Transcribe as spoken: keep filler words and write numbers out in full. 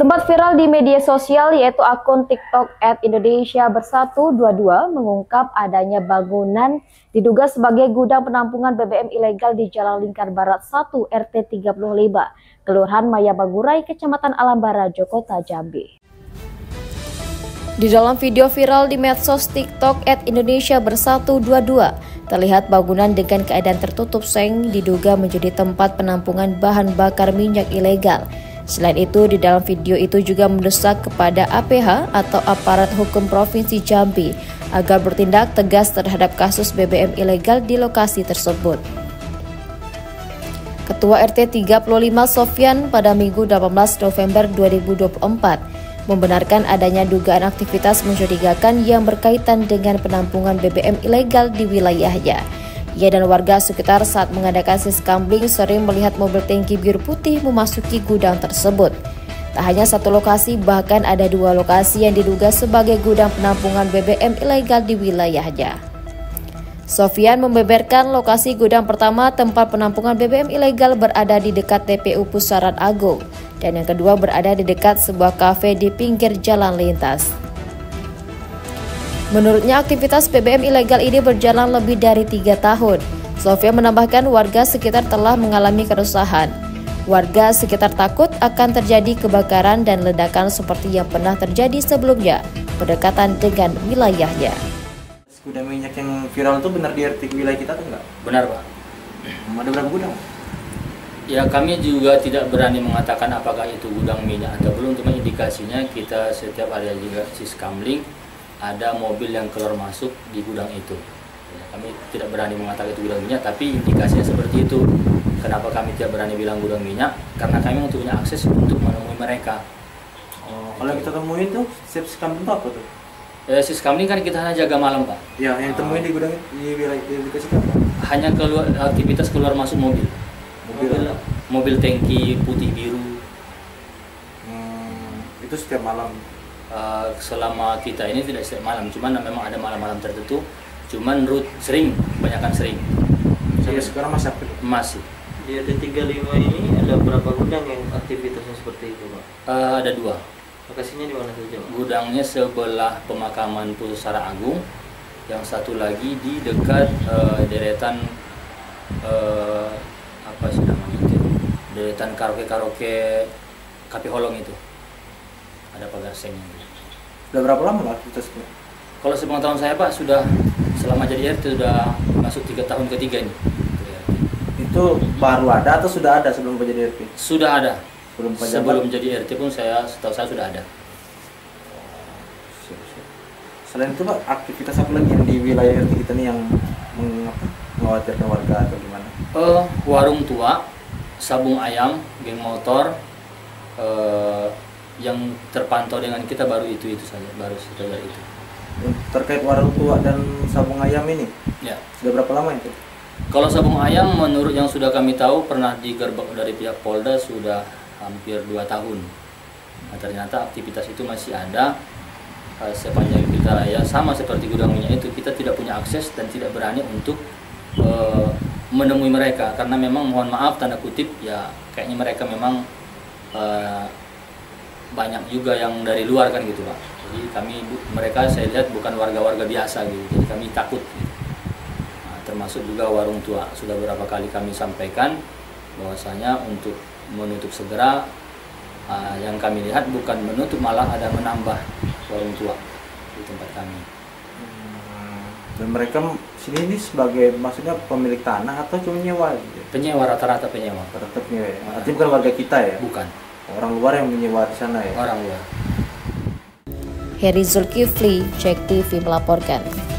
Sempat viral di media sosial yaitu akun TikTok at Indonesia Bersatu dua puluh dua mengungkap adanya bangunan diduga sebagai gudang penampungan B B M ilegal di Jalan Lingkar Barat satu R T tiga puluh lima, Kelurahan Mayabagurai, Kecamatan Alambara, Jokota, Jambi. Di dalam video viral di medsos TikTok at Indonesia Bersatu dua puluh dua, terlihat bangunan dengan keadaan tertutup seng diduga menjadi tempat penampungan bahan bakar minyak ilegal. Selain itu, di dalam video itu juga mendesak kepada A P H atau Aparat Hukum Provinsi Jambi agar bertindak tegas terhadap kasus B B M ilegal di lokasi tersebut. Ketua R T tiga puluh lima Sofyan pada Minggu delapan belas November dua ribu dua puluh empat membenarkan adanya dugaan aktivitas mencurigakan yang berkaitan dengan penampungan B B M ilegal di wilayahnya. Ia dan warga sekitar saat mengadakan siskambling sering melihat mobil tangki biru putih memasuki gudang tersebut. Tak hanya satu lokasi, bahkan ada dua lokasi yang diduga sebagai gudang penampungan B B M ilegal di wilayahnya. Sofyan membeberkan lokasi gudang pertama tempat penampungan B B M ilegal berada di dekat T P U Pusaran Agung, dan yang kedua berada di dekat sebuah kafe di pinggir jalan lintas. Menurutnya aktivitas B B M ilegal ini berjalan lebih dari tiga tahun. Sofyan menambahkan warga sekitar telah mengalami keresahan. Warga sekitar takut akan terjadi kebakaran dan ledakan seperti yang pernah terjadi sebelumnya, berdekatan dengan wilayahnya. Gudang minyak yang viral itu benar di R T wilayah kita atau enggak? Benar, Pak. Ada berapa gudang? Ya, kami juga tidak berani mengatakan apakah itu gudang minyak atau belum, cuma indikasinya kita setiap ada juga siskamling ada mobil yang keluar masuk di gudang itu. Ya, kami tidak berani mengatakan itu gudang minyak, tapi indikasinya seperti itu. Kenapa kami tidak berani bilang gudang minyak? Karena kami untuk punya akses untuk menemui mereka. Oh, kalau kita temuin tuh, siskamling itu apa tuh? Eh, siskamling kan kita hanya jaga malam, Pak. Ya, yang temuin di gudang di wilayah di lokasi apa? Hanya keluar aktivitas keluar masuk mobil. Mobil, mobil, mobil tangki putih biru. Hmm, itu setiap malam. Uh, selama kita ini tidak setiap malam, cuman memang ada malam-malam tertentu, cuman root sering, kebanyakan sering. Sampai ya, sekarang masih aktif? Masih. Di R T tiga puluh lima ini ada berapa gudang yang aktivitasnya seperti itu, Pak? Uh, ada dua. Lokasinya di mana saja, Pak? Gudangnya sebelah pemakaman Pusaran Agung, yang satu lagi di dekat uh, deretan uh, apa sih namanya itu? Deretan karaoke-karaoke Kafe Holong itu. Ada pagar sengnya. Sudah berapa lama lah aktivitasnya? Kalau sepengetahuan saya, Pak, sudah selama jadi R T sudah masuk tiga tahun ketiga ini. Itu baru ada atau sudah ada sebelum menjadi R T? Sudah ada. Sebelum, sebelum jadi R T pun saya setahu saya sudah ada. Selain itu, Pak, aktivitas apa lagi yang di wilayah R T kita nih yang mengkhawatirkan warga atau gimana? Uh, warung tua, sabung ayam, geng motor, uh, yang terpantau dengan kita baru itu itu saja, baru saja itu. Terkait warung tua dan sabung ayam ini, ya, sudah berapa lama itu? Kalau sabung ayam, menurut yang sudah kami tahu, pernah digerbek dari pihak Polda sudah hampir dua tahun. Nah, ternyata aktivitas itu masih ada. Sepanjang kita ya sama seperti gudang minyak itu, kita tidak punya akses dan tidak berani untuk uh, menemui mereka karena memang mohon maaf tanda kutip ya kayaknya mereka memang uh, banyak juga yang dari luar kan gitu, Pak. Jadi kami mereka saya lihat bukan warga-warga biasa gitu. Jadi kami takut gitu. Nah, termasuk juga warung tua. Sudah beberapa kali kami sampaikan bahwasanya untuk menutup segera, uh, yang kami lihat bukan menutup malah ada menambah warung tua di tempat kami. Hmm. Dan mereka sini ini sebagai maksudnya pemilik tanah atau cuma nyewa? Penyewa, rata-rata penyewa. Rata-rata penyewa. Ya? Artinya bukan warga kita ya? Bukan. Orang luar yang menyewa di sana ya? Orang luar. Heri Zulkifli, Cek T V melaporkan.